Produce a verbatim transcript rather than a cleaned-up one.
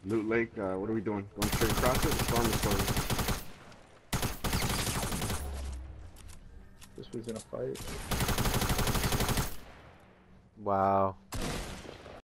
Loot Lake, uh, what are we doing? Going straight across it? Storm is storming. This was in a fight. Wow.